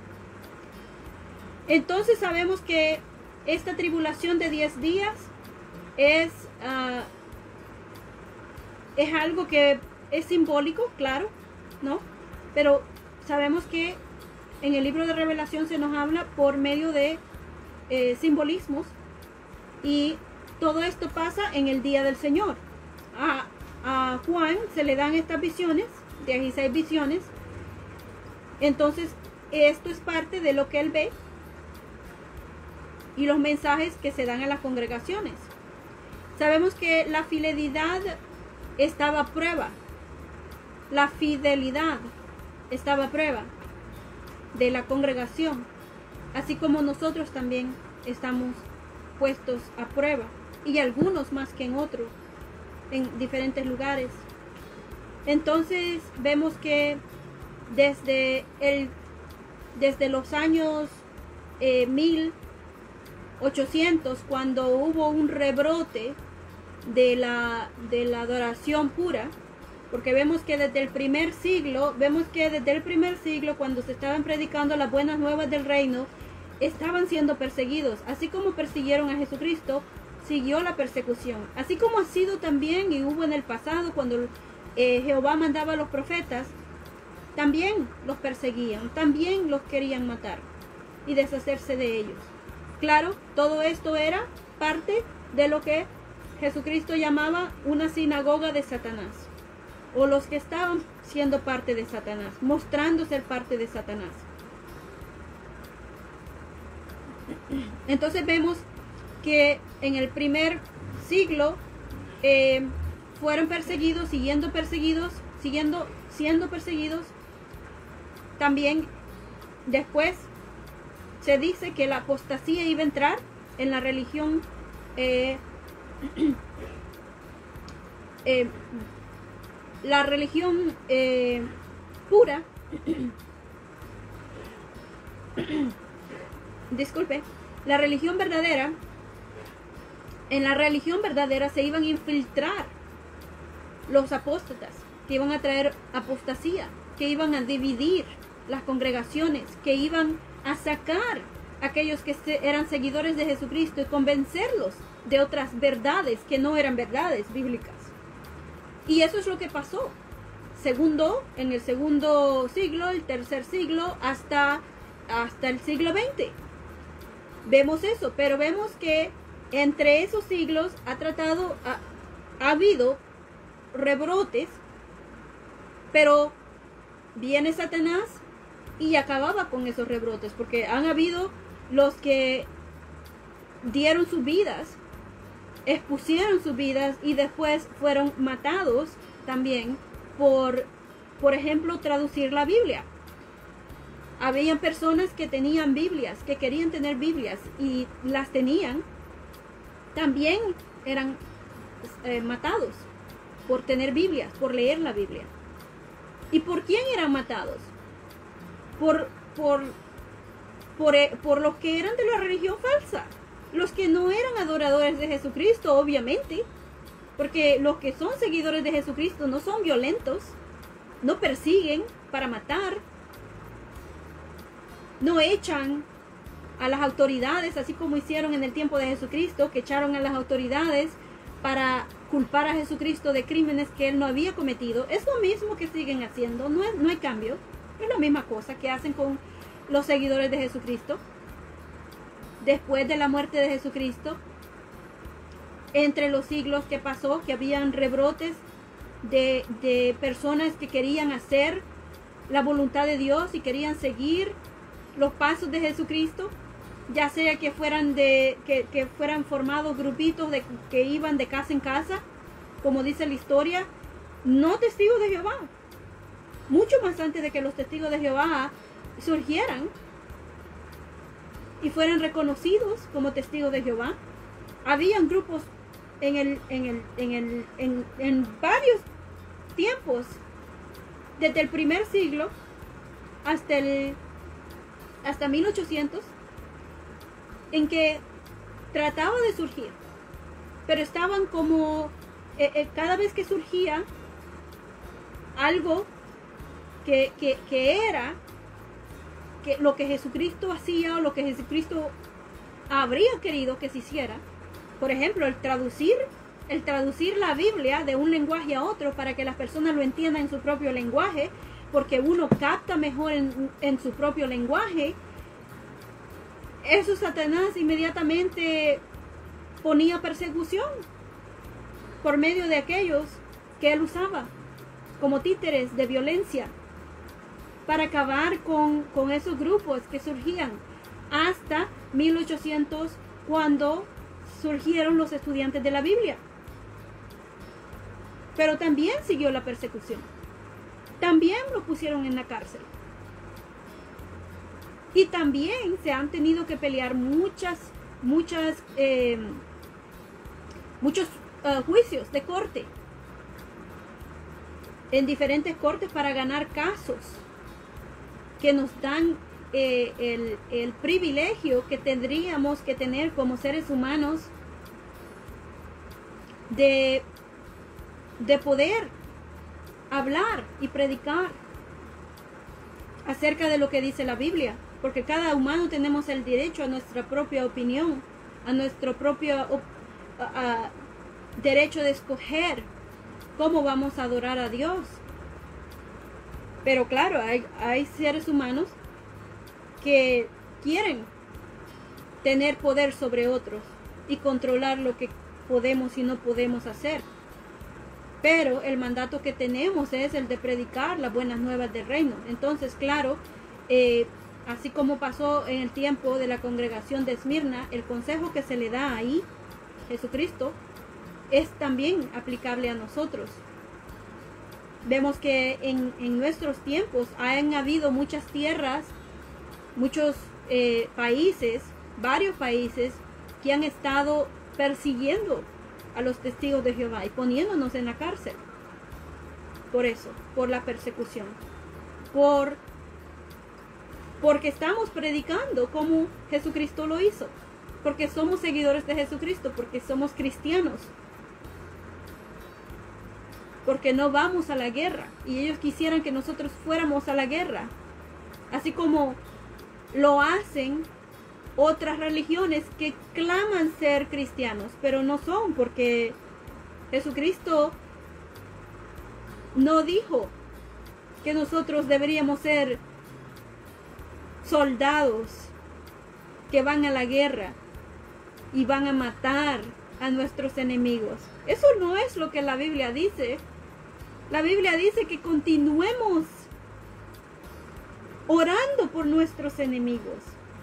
Entonces sabemos que esta tribulación de diez días es, uh, es algo que es simbólico, claro, ¿no? Pero sabemos que en el libro de Revelación se nos habla por medio de Eh, simbolismos, y todo esto pasa en el día del Señor. A, a Juan se le dan estas visiones, dieciséis visiones. Entonces esto es parte de lo que él ve y los mensajes que se dan a las congregaciones. Sabemos que la fidelidad estaba a prueba, la fidelidad estaba a prueba de la congregación. así como nosotros también estamos puestos a prueba, y algunos más que en otros, en diferentes lugares. Entonces vemos que desde, el, desde los años eh, mil ochocientos, cuando hubo un rebrote de la, de la adoración pura, porque vemos que desde el primer siglo, vemos que desde el primer siglo, cuando se estaban predicando las buenas nuevas del reino, estaban siendo perseguidos. Así como persiguieron a Jesucristo, siguió la persecución. Así como ha sido también y hubo en el pasado, cuando eh, Jehová mandaba a los profetas, también los perseguían, también los querían matar y deshacerse de ellos. Claro, todo esto era parte de lo que Jesucristo llamaba una sinagoga de Satanás, o los que estaban siendo parte de Satanás, mostrando ser parte de Satanás. Entonces vemos que en el primer siglo eh, fueron perseguidos, siguiendo perseguidos, siguiendo siendo perseguidos. También después se dice que la apostasía iba a entrar en la religión eh, eh, la religión eh, pura. Disculpe, la religión verdadera. En la religión verdadera se iban a infiltrar los apóstatas, que iban a traer apostasía, que iban a dividir las congregaciones, que iban a sacar a aquellos que eran seguidores de Jesucristo y convencerlos de otras verdades que no eran verdades bíblicas. Y eso es lo que pasó. Segundo, en el segundo siglo, el tercer siglo, hasta, hasta el siglo veinte. Vemos eso, pero vemos que entre esos siglos ha tratado, ha, ha habido rebrotes, pero viene Satanás y acababa con esos rebrotes, porque han habido los que dieron sus vidas, expusieron sus vidas y después fueron matados también por, por ejemplo, traducir la Biblia. Habían personas que tenían Biblias, que querían tener Biblias y las tenían, también eran eh, matados por tener Biblias, por leer la Biblia. ¿Y por quién eran matados? Por, por, por, eh, por los que eran de la religión falsa, los que no eran adoradores de Jesucristo, obviamente, porque los que son seguidores de Jesucristo no son violentos, no persiguen para matar, no echan a las autoridades, así como hicieron en el tiempo de Jesucristo, que echaron a las autoridades para culpar a Jesucristo de crímenes que él no había cometido. Es lo mismo que siguen haciendo, no, es, no hay cambio, es la misma cosa que hacen con los seguidores de Jesucristo. Después de la muerte de Jesucristo, entre los siglos que pasó, que habían rebrotes de, de personas que querían hacer la voluntad de Dios y querían seguir los pasos de Jesucristo, ya sea que fueran de que, que fueran formados grupitos de, que iban de casa en casa, como dice la historia, no testigos de Jehová, mucho más antes de que los testigos de Jehová surgieran y fueran reconocidos como testigos de Jehová. Habían grupos en el en el en el en, en varios tiempos, desde el primer siglo hasta el hasta mil ochocientos, en que trataba de surgir, pero estaban como eh, eh, cada vez que surgía algo que, que, que era que lo que Jesucristo hacía o lo que Jesucristo habría querido que se hiciera, por ejemplo, el traducir el traducir la Biblia de un lenguaje a otro para que las personas lo entiendan en su propio lenguaje, porque uno capta mejor en, en su propio lenguaje. Eso Satanás inmediatamente ponía persecución por medio de aquellos que él usaba como títeres de violencia para acabar con, con esos grupos que surgían hasta mil ochocientos, cuando surgieron los estudiantes de la Biblia. Pero también siguió la persecución. También los pusieron en la cárcel. Y también se han tenido que pelear muchas, muchas, eh, muchos uh, juicios de corte en diferentes cortes para ganar casos que nos dan eh, el, el privilegio que tendríamos que tener como seres humanos de, de poder hablar y predicar acerca de lo que dice la Biblia, porque cada humano tenemos el derecho a nuestra propia opinión, a nuestro propio a, a, derecho de escoger cómo vamos a adorar a Dios. Pero claro, hay, hay seres humanos que quieren tener poder sobre otros y controlar lo que podemos y no podemos hacer. Pero el mandato que tenemos es el de predicar las buenas nuevas del reino. Entonces, claro, eh, así como pasó en el tiempo de la congregación de Esmirna, el consejo que se le da ahí, Jesucristo, es también aplicable a nosotros. Vemos que en, en nuestros tiempos han habido muchas tierras, muchos eh, países, varios países que han estado persiguiendo a los testigos de Jehová y poniéndonos en la cárcel. Por eso, por la persecución. Por, porque estamos predicando como Jesucristo lo hizo. Porque somos seguidores de Jesucristo, porque somos cristianos. Porque no vamos a la guerra. Y ellos quisieran que nosotros fuéramos a la guerra. Así como lo hacen otras religiones que claman ser cristianos, pero no son, porque Jesucristo no dijo que nosotros deberíamos ser soldados que van a la guerra y van a matar a nuestros enemigos. Eso no es lo que la Biblia dice. La Biblia dice que continuemos orando por nuestros enemigos.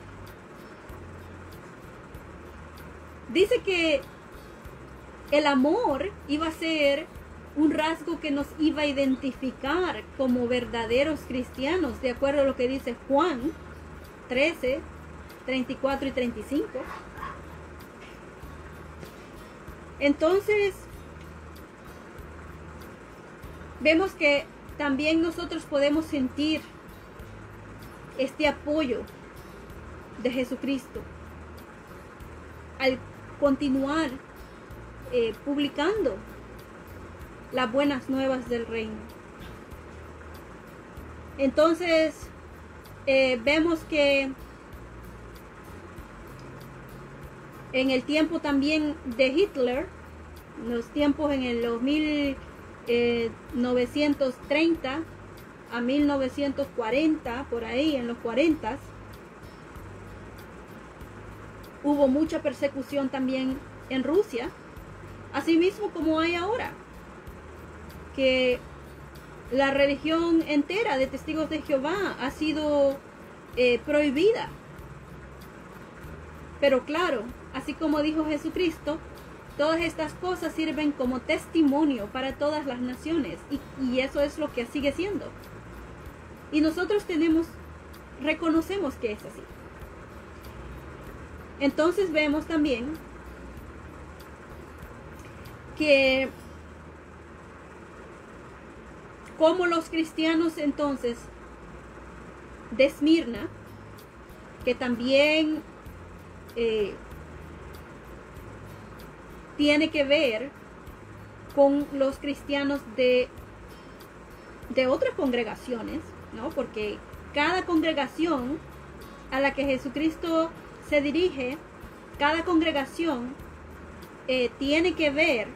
Dice que el amor iba a ser un rasgo que nos iba a identificar como verdaderos cristianos, de acuerdo a lo que dice Juan trece, treinta y cuatro y treinta y cinco. Entonces, vemos que también nosotros podemos sentir este apoyo de Jesucristo al continuar eh, publicando las buenas nuevas del reino. Entonces eh, vemos que en el tiempo también de Hitler, los tiempos en el los mil novecientos treinta a mil novecientos cuarenta, por ahí en los cuarenta, hubo mucha persecución también en Rusia, así mismo como hay ahora, que la religión entera de testigos de Jehová ha sido eh, prohibida. Pero claro, así como dijo Jesucristo, todas estas cosas sirven como testimonio para todas las naciones, y, y eso es lo que sigue siendo. Y nosotros tenemos, reconocemos que es así. Entonces vemos también que como los cristianos entonces de Esmirna, que también eh, tiene que ver con los cristianos de, de otras congregaciones, ¿no? Porque cada congregación a la que Jesucristo se dirige, cada congregación eh, tiene que ver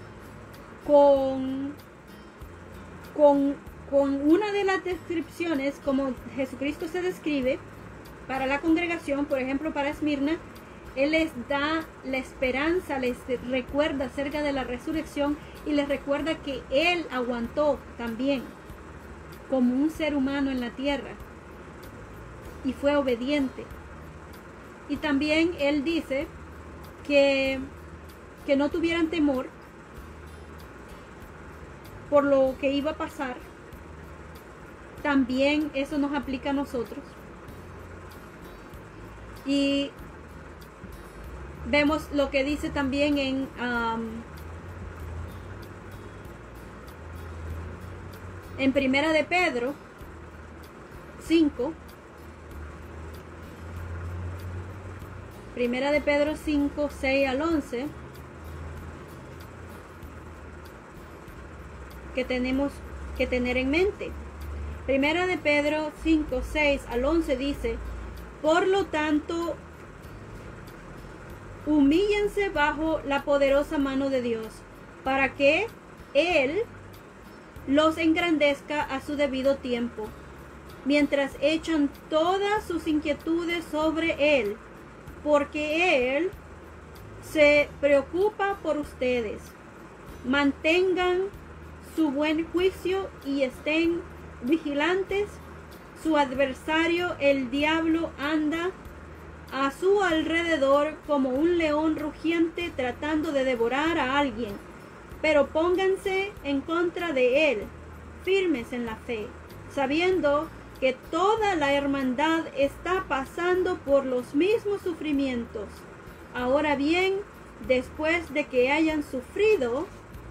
con, con, con una de las descripciones como Jesucristo se describe para la congregación. Por ejemplo, para Esmirna, Él les da la esperanza, les recuerda acerca de la resurrección y les recuerda que Él aguantó también como un ser humano en la tierra y fue obediente. Y también Él dice que, que no tuvieran temor por lo que iba a pasar. También eso nos aplica a nosotros. Y vemos lo que dice también en um, en Primera de Pedro cinco. Primera de Pedro cinco, seis al once. Que tenemos que tener en mente. Primera de Pedro cinco, seis al once dice: por lo tanto, humíllense bajo la poderosa mano de Dios, para que Él los engrandezca a su debido tiempo, mientras echan todas sus inquietudes sobre Él, porque Él se preocupa por ustedes. Mantengan su buen juicio y estén vigilantes. Su adversario, el diablo, anda a su alrededor como un león rugiente tratando de devorar a alguien. Pero pónganse en contra de él, firmes en la fe, sabiendo que toda la hermandad está pasando por los mismos sufrimientos. Ahora bien, después de que hayan sufrido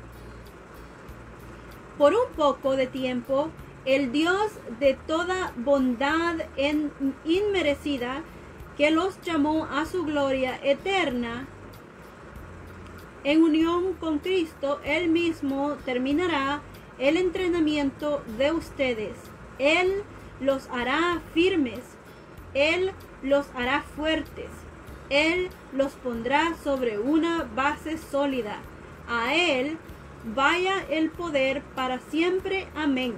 por un poco de tiempo, el Dios de toda bondad en, inmerecida, que los llamó a su gloria eterna, en unión con Cristo, Él mismo terminará el entrenamiento de ustedes. Él los hará firmes, Él los hará fuertes, Él los pondrá sobre una base sólida. A Él vaya el poder para siempre. Amén.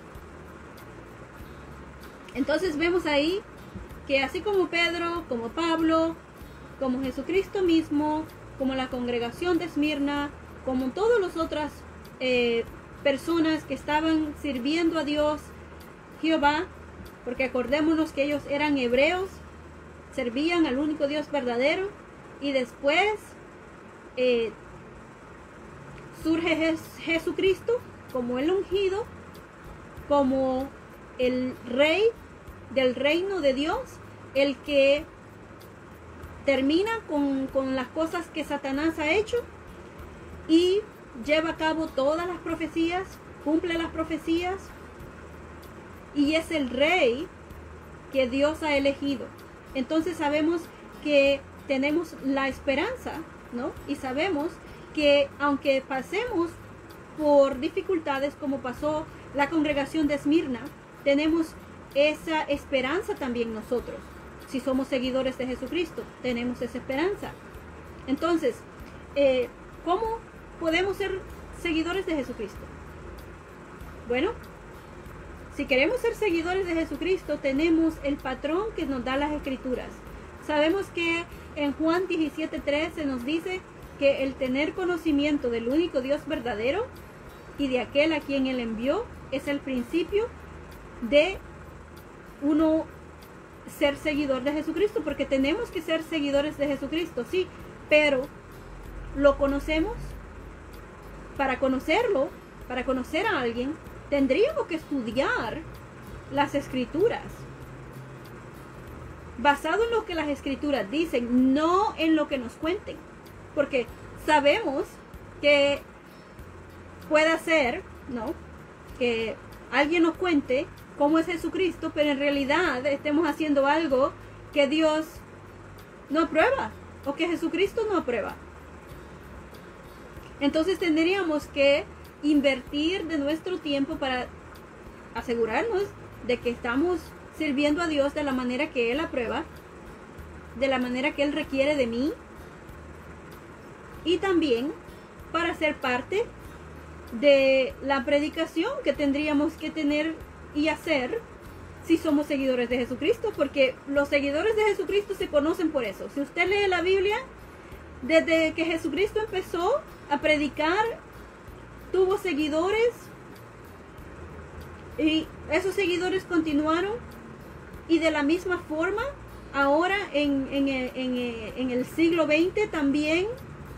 Entonces vemos ahí que así como Pedro, como Pablo, como Jesucristo mismo, como la congregación de Esmirna, como todas las otras eh, personas que estaban sirviendo a Dios, Jehová, porque acordémonos que ellos eran hebreos, servían al único Dios verdadero, y después eh, surge Jes Jesucristo como el ungido, como el rey del reino de Dios, el que termina con, con las cosas que Satanás ha hecho y lleva a cabo todas las profecías, cumple las profecías, y es el rey que Dios ha elegido. Entonces sabemos que tenemos la esperanza, ¿no? Y sabemos que aunque pasemos por dificultades como pasó la congregación de Esmirna, tenemos esa esperanza también nosotros. Si somos seguidores de Jesucristo, tenemos esa esperanza. Entonces, eh, ¿cómo podemos ser seguidores de Jesucristo? Bueno, si queremos ser seguidores de Jesucristo, tenemos el patrón que nos da las Escrituras. Sabemos que en Juan diecisiete tres se nos dice que el tener conocimiento del único Dios verdadero y de aquel a quien Él envió es el principio de uno ser seguidor de Jesucristo, porque tenemos que ser seguidores de Jesucristo, sí, pero ¿lo conocemos? Para conocerlo, para conocer a alguien, tendríamos que estudiar las Escrituras, basado en lo que las Escrituras dicen, no en lo que nos cuenten, porque sabemos que puede ser, ¿no?, que alguien nos cuente cómo es Jesucristo, pero en realidad estemos haciendo algo que Dios no aprueba o que Jesucristo no aprueba. Entonces tendríamos que invertir de nuestro tiempo para asegurarnos de que estamos sirviendo a Dios de la manera que Él aprueba, de la manera que Él requiere de mí, y también para ser parte de la predicación que tendríamos que tener y hacer si somos seguidores de Jesucristo, porque los seguidores de Jesucristo se conocen por eso. Si usted lee la Biblia, desde que Jesucristo empezó a predicar, tuvo seguidores, y esos seguidores continuaron, y de la misma forma ahora en, en, en, en el siglo veinte también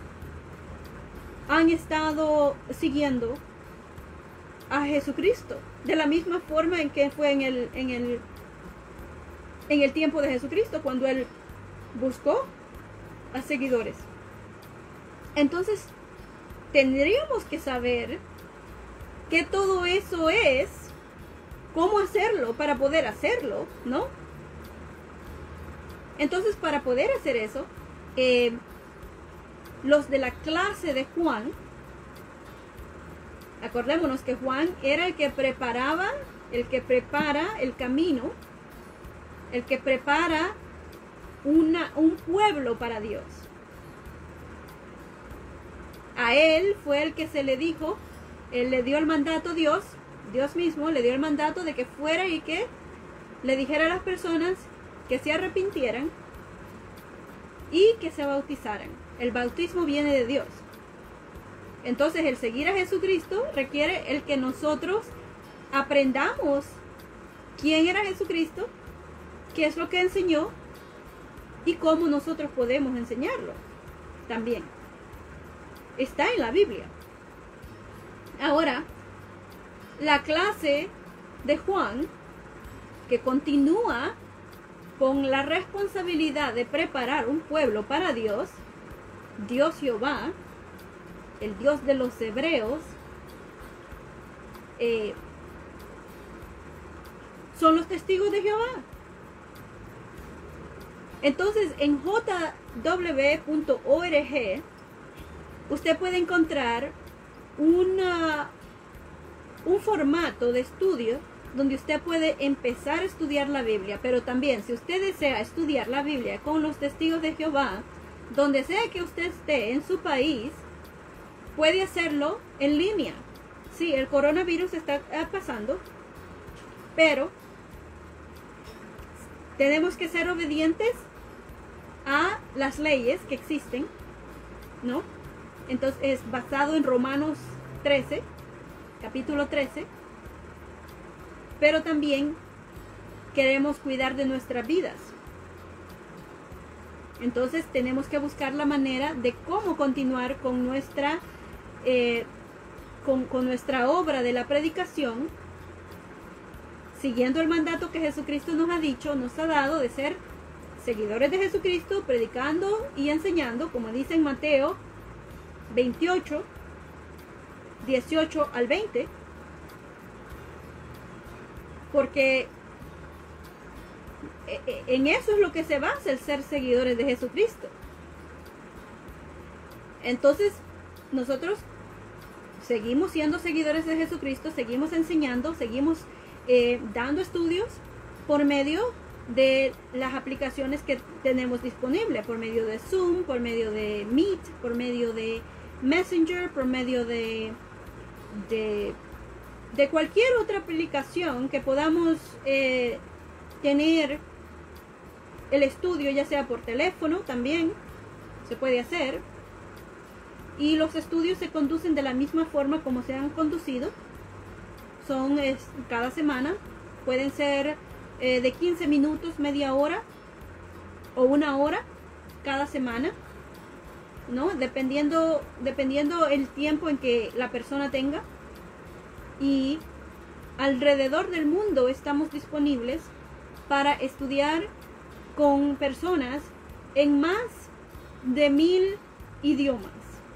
han estado siguiendo a Jesucristo, de la misma forma en que fue en el, en el, en el tiempo de Jesucristo, cuando Él buscó a seguidores. Entonces, tendríamos que saber qué todo eso es, cómo hacerlo para poder hacerlo, ¿no? Entonces, para poder hacer eso, eh, los de la clase de Juan, acordémonos que Juan era el que preparaba, el que prepara el camino, el que prepara una, un pueblo para Dios. A él fue el que se le dijo, él le dio el mandato a Dios, Dios mismo le dio el mandato de que fuera y que le dijera a las personas que se arrepintieran y que se bautizaran. El bautismo viene de Dios. Entonces, el seguir a Jesucristo requiere el que nosotros aprendamos quién era Jesucristo, qué es lo que enseñó y cómo nosotros podemos enseñarlo también. Está en la Biblia. Ahora, la clase de Juan, que continúa con la responsabilidad de preparar un pueblo para Dios, Dios Jehová, el Dios de los hebreos, eh, son los testigos de Jehová. Entonces, en j w punto org usted puede encontrar una, un formato de estudio donde usted puede empezar a estudiar la Biblia, pero también si usted desea estudiar la Biblia con los testigos de Jehová, donde sea que usted esté en su país, puede hacerlo en línea. Sí, el coronavirus está pasando, pero tenemos que ser obedientes a las leyes que existen, ¿no? Entonces es basado en Romanos trece, capítulo trece, pero también queremos cuidar de nuestras vidas. Entonces tenemos que buscar la manera de cómo continuar con nuestra, eh, con, con nuestra obra de la predicación, siguiendo el mandato que Jesucristo nos ha dicho, nos ha dado de ser seguidores de Jesucristo, predicando y enseñando, como dice en Mateo veintiocho, dieciocho al veinte, porque en eso es lo que se basa el ser seguidores de Jesucristo. Entonces, nosotros seguimos siendo seguidores de Jesucristo, seguimos enseñando, seguimos eh, dando estudios por medio de las aplicaciones que tenemos disponibles, por medio de Zoom, por medio de Meet, por medio de Messenger, por medio de, de, de cualquier otra aplicación que podamos eh, tener el estudio, ya sea por teléfono, también se puede hacer. Y los estudios se conducen de la misma forma como se han conducido. Son es, cada semana, pueden ser eh, de quince minutos, media hora o una hora cada semana, ¿no? Dependiendo, dependiendo el tiempo en que la persona tenga. Y alrededor del mundo estamos disponibles para estudiar con personas en más de mil idiomas.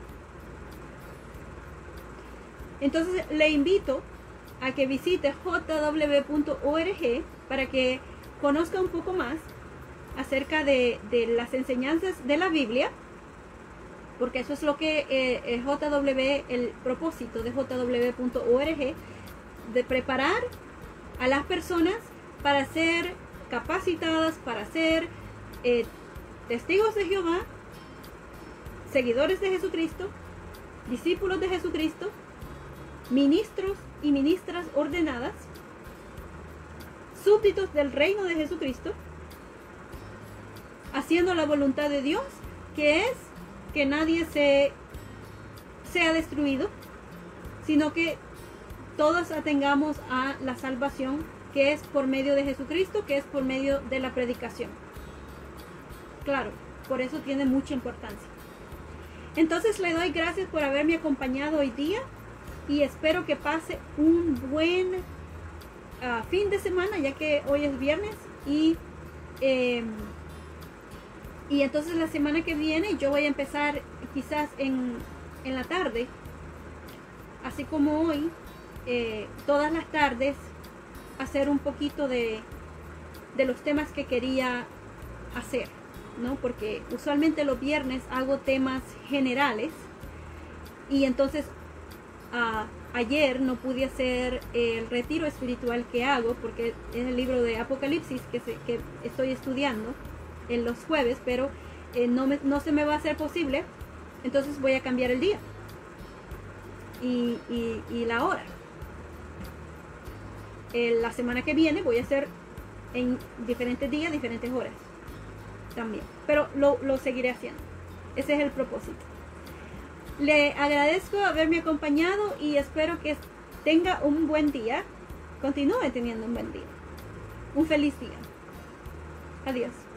Entonces le invito a que visite j w punto org para que conozca un poco más acerca de, de las enseñanzas de la Biblia, porque eso es lo que eh, J W, el propósito de j w punto org, de preparar a las personas para ser capacitadas, para ser eh, testigos de Jehová, seguidores de Jesucristo, discípulos de Jesucristo, ministros y ministras ordenadas, súbditos del reino de Jesucristo, haciendo la voluntad de Dios, que es que nadie se sea destruido, sino que todos atengamos a la salvación, que es por medio de Jesucristo, que es por medio de la predicación. Claro, por eso tiene mucha importancia. Entonces le doy gracias por haberme acompañado hoy día y espero que pase un buen uh, fin de semana, ya que hoy es viernes, y, eh, Y entonces la semana que viene yo voy a empezar quizás en, en la tarde, así como hoy, eh, todas las tardes, hacer un poquito de, de los temas que quería hacer, ¿no? Porque usualmente los viernes hago temas generales y entonces uh, ayer no pude hacer el retiro espiritual que hago porque es el libro de Apocalipsis que, se, que estoy estudiando en los jueves, pero eh, no, me, no se me va a hacer posible, entonces voy a cambiar el día y, y, y la hora. Eh, la semana que viene voy a hacer en diferentes días, diferentes horas también, pero lo, lo seguiré haciendo. Ese es el propósito. Le agradezco haberme acompañado y espero que tenga un buen día, continúe teniendo un buen día, un feliz día. Adiós.